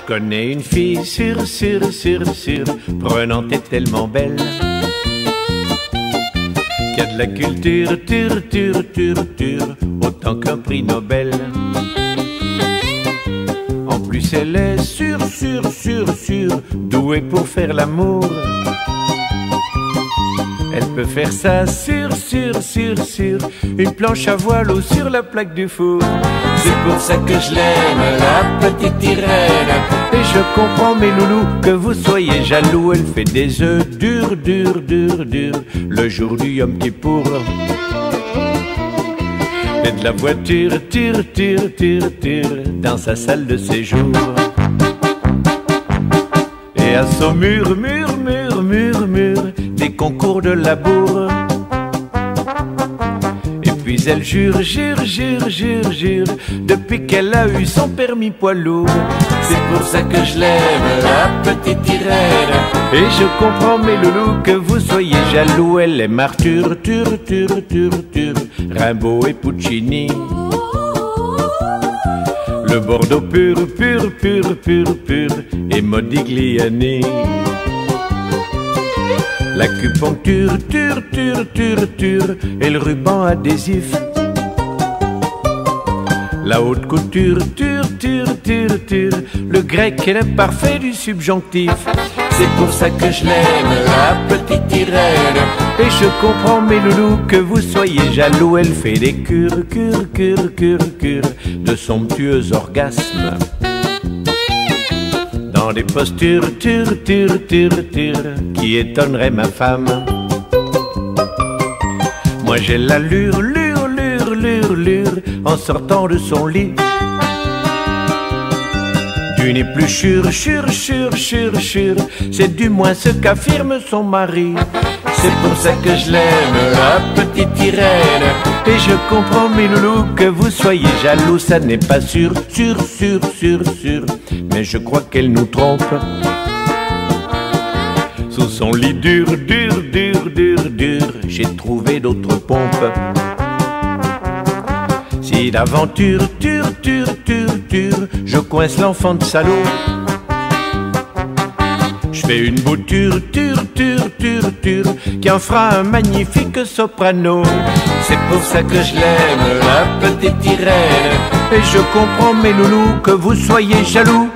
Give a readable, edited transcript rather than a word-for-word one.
connais une fille sûre, prenante et tellement belle, qui a de la culture, autant qu'un prix Nobel. En plus elle est sûre, douée pour faire l'amour. Elle peut faire ça sur une planche à voile ou sur la plaque du four. C'est pour ça que je l'aime, la petite Irène. Et je comprends mes loulous que vous soyez jaloux. Elle fait des œufs durs, le jour du Yom Kippour. Et de la voiture tire dans sa salle de séjour. Et à son mur, des concours de labour. Et puis elle jure, depuis qu'elle a eu son permis poids lourd. C'est pour ça que je l'aime, la petite Irène. Et je comprends mes loulous que vous soyez jaloux. Elle aime Arthur, Rimbaud et Puccini. Le Bordeaux pur, et Modigliani. L'acupuncture, et le ruban adhésif. La haute couture, le grec est l'imparfait du subjonctif. C'est pour ça que je l'aime, la petite Irène. Et je comprends mes loulous que vous soyez jaloux. Elle fait des cures de somptueux orgasmes, dans des postures qui étonneraient ma femme. Moi j'ai l'allure, en sortant de son lit, d'une épluchure, c'est du moins ce qu'affirme son mari. C'est pour ça que je l'aime, la petite Irène. Et je comprends mes loulous que vous soyez jaloux. Ça n'est pas sûr, mais je crois qu'elle nous trompe. Sous son lit dur, j'ai trouvé d'autres pompes. Si d'aventure, je coince l'enfant de salaud, je fais une bouture, qui en fera un magnifique soprano. C'est pour ça que je l'aime, la petite Irène. Et je comprends mes loulous que vous soyez jaloux.